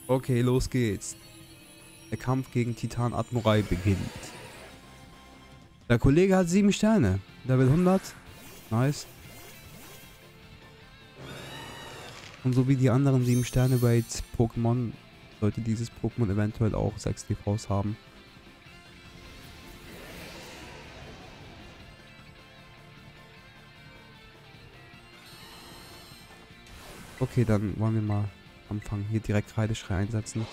Okay, los geht's. Der Kampf gegen Titan Admiral beginnt. Der Kollege hat 7 Sterne. Level 100. Nice. Und so wie die anderen 7 Sterne bei Pokémon, sollte dieses Pokémon eventuell auch 6 TVs haben. Okay, dann wollen wir mal anfangen. Hier direkt Kreideschrei einsetzen.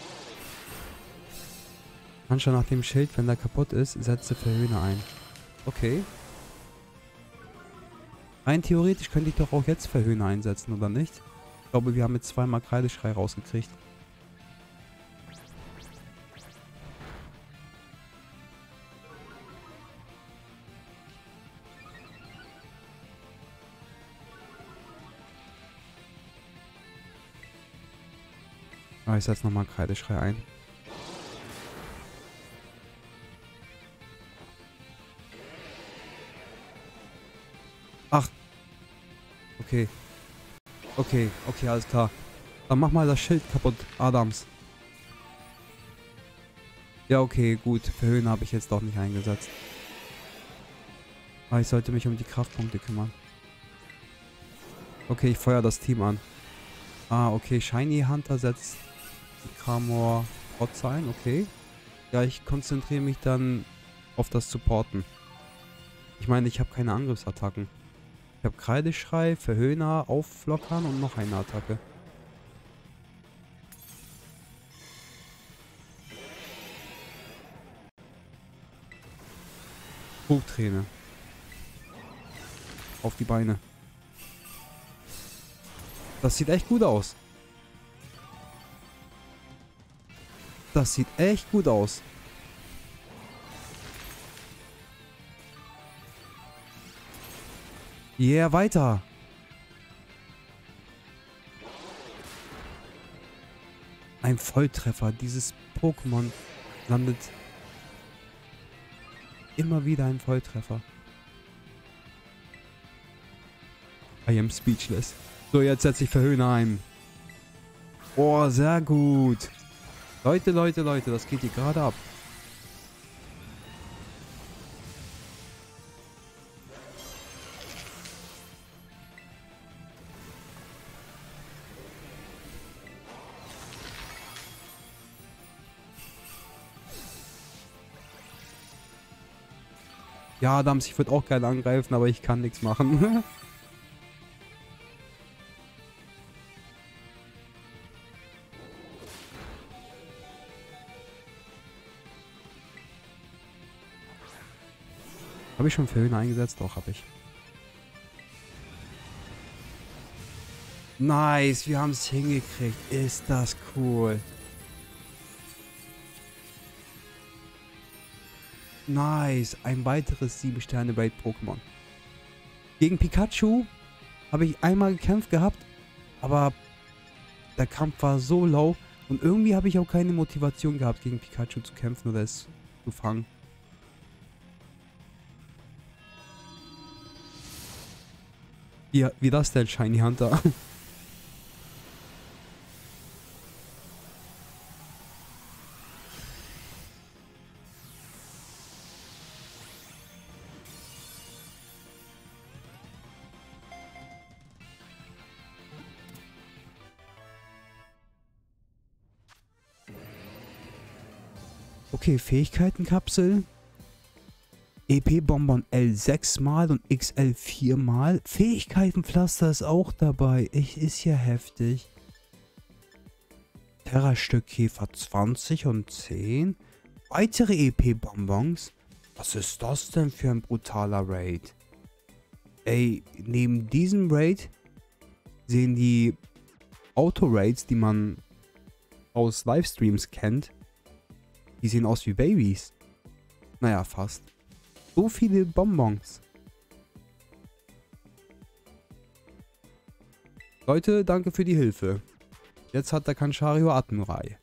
Manchmal nach dem Schild, wenn der kaputt ist, setze Verhöhner ein. Okay. Rein theoretisch könnte ich doch auch jetzt Verhöhner einsetzen, oder nicht? Ich glaube, wir haben jetzt zweimal Kreideschrei rausgekriegt. Ah, ich setze nochmal Kreideschrei ein. Ach. Okay. Okay, alles klar. Dann mach mal das Schild kaputt, Adams. Ja, okay, gut. Verhöhner habe ich jetzt doch nicht eingesetzt. Aber ich sollte mich um die Kraftpunkte kümmern. Okay, ich feuere das Team an. Ah, okay. Shiny Hunter setzt Kramor Trotz ein. Okay. Ja, ich konzentriere mich dann auf das Supporten. Ich meine, ich habe keine Angriffsattacken. Ich habe Kreideschrei, Verhöhner, Auflockern und noch eine Attacke. Hochträne. Auf die Beine. Das sieht echt gut aus. Das sieht echt gut aus. Yeah, weiter. Ein Volltreffer. Dieses Pokémon landet immer wieder ein Volltreffer. I am speechless. So, jetzt setze ich Verhöhner ein. Oh, sehr gut. Leute, das geht hier gerade ab. Ja, Adams, ich würde auch gerne angreifen, aber ich kann nichts machen. Habe ich schon Verhöhner eingesetzt? Doch, habe ich. Nice, wir haben es hingekriegt. Ist das cool. Nice, ein weiteres 7 Sterne bei Pokémon. Gegen Pikachu habe ich einmal gekämpft gehabt, aber der Kampf war so low und irgendwie habe ich auch keine Motivation gehabt, gegen Pikachu zu kämpfen oder es zu fangen. Wie das denn, Shiny Hunter? Okay, Fähigkeitenkapsel. EP-Bonbon L 6 mal und XL 4 mal. Fähigkeitenpflaster ist auch dabei. Ist ja heftig. Terra-Stück-Käfer 20 und 10. Weitere EP-Bonbons. Was ist das denn für ein brutaler Raid? Ey, neben diesem Raid sehen die Auto-Raids, die man aus Livestreams kennt, die sehen aus wie Babys. Naja, fast. So viele Bonbons. Leute, danke für die Hilfe. Jetzt hat der Kanchario Admiral.